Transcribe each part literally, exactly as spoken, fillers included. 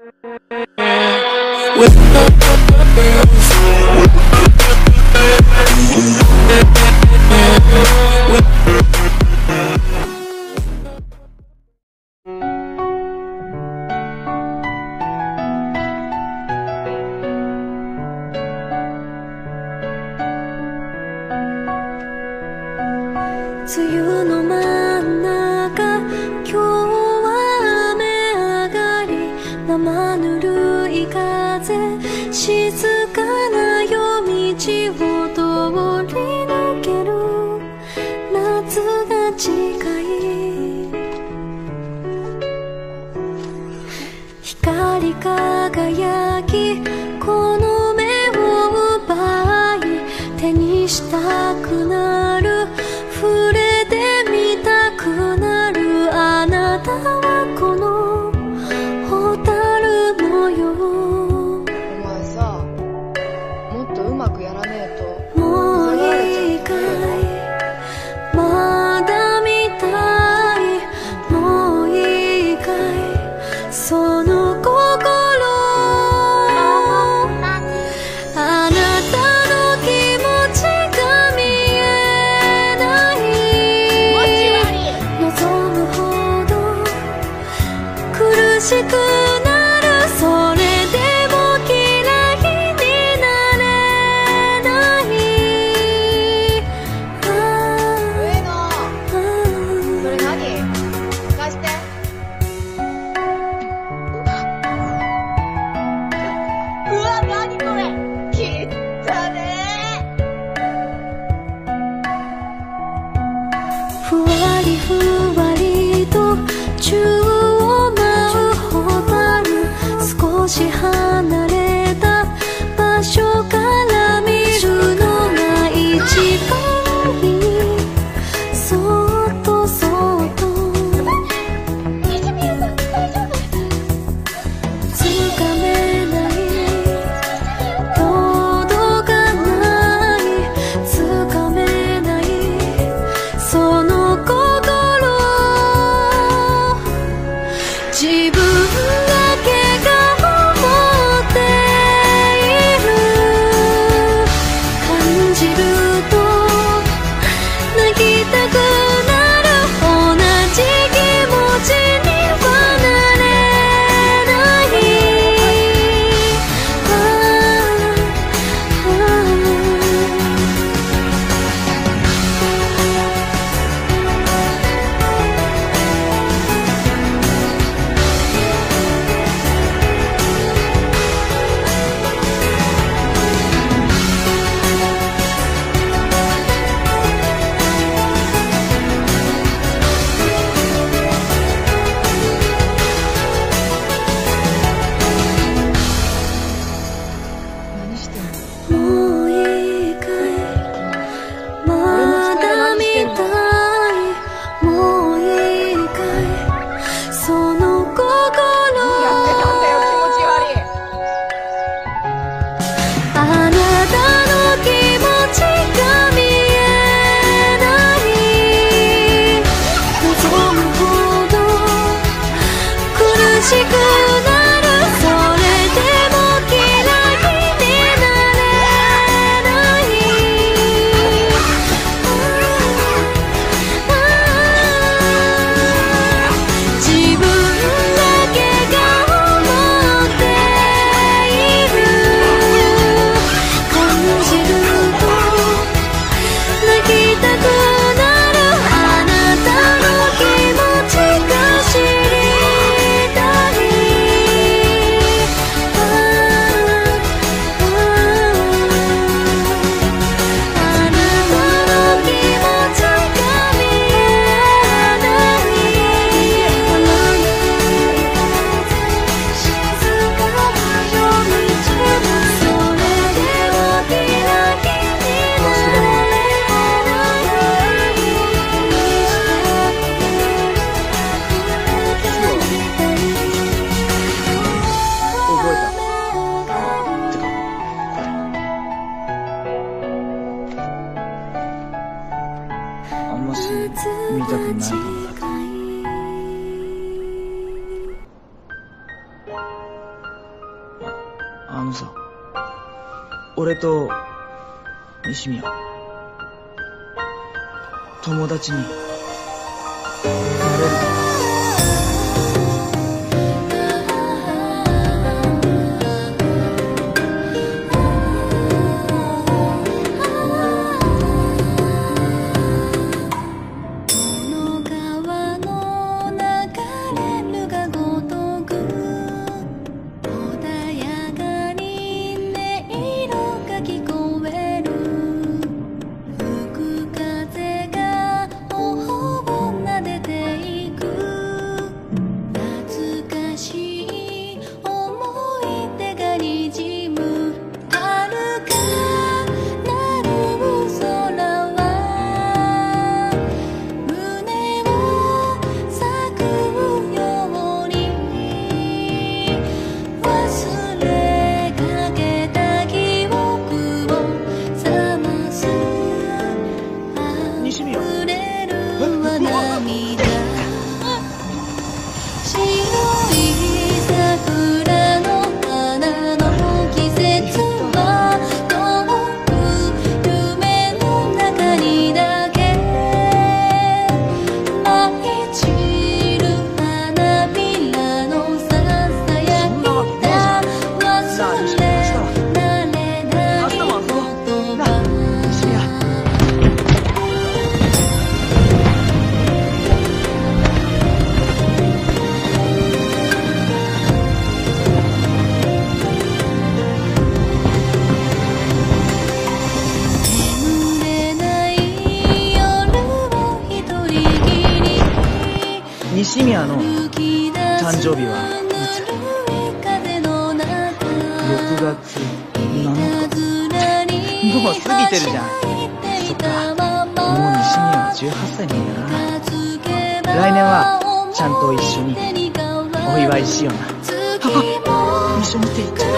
梅雨の真ん中、今日は雨上がり、生ぬるい風、静かな夜道を通り抜ける。夏が近い、光り輝き、この目を奪い、手にしたくなる、触れてみたくなる。あなたはこの蛍のよう。 お前さ、もっとうまくやらねえと。 もういいかい、まだ見たい。もういいかい、その心。あなたの気持ちが見えない。望むほど苦しくなる。それでも嫌いになれない。ああ上野、それ何？貸して。うわ、何これ、きったねー。ふわりふわりと宙を舞う蛍、少し離れた場所から見るのが一番いい。そっとそっとつかめない、届かない、つかめない、その心。自分だけが思あのさ、俺と西宮友達になれるか？西宮の誕生日はいつ？ろくがつなのか。もう過ぎてるじゃん。そっか、もう西宮はじゅうはっさいなんだな。来年はちゃんと一緒にお祝いしような。あ、一緒にって言っちゃった。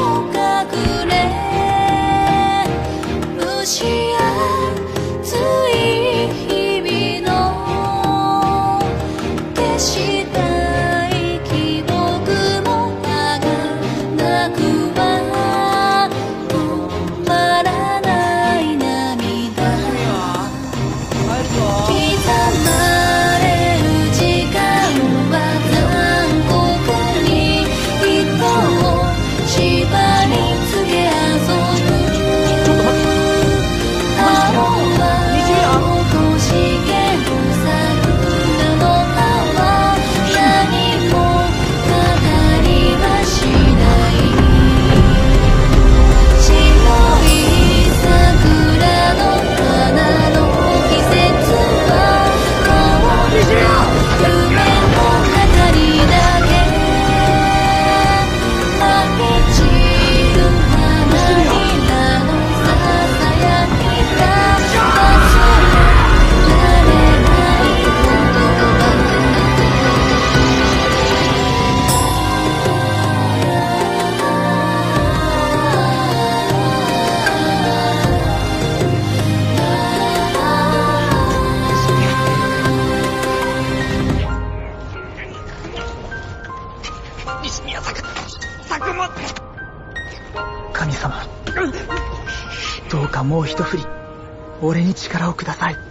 神様、どうかもう一振り俺に力をください。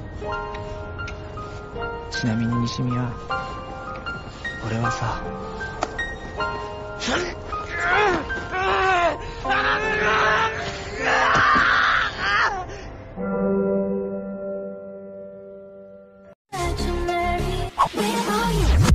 ちなみに西宮、俺はさ Where are you?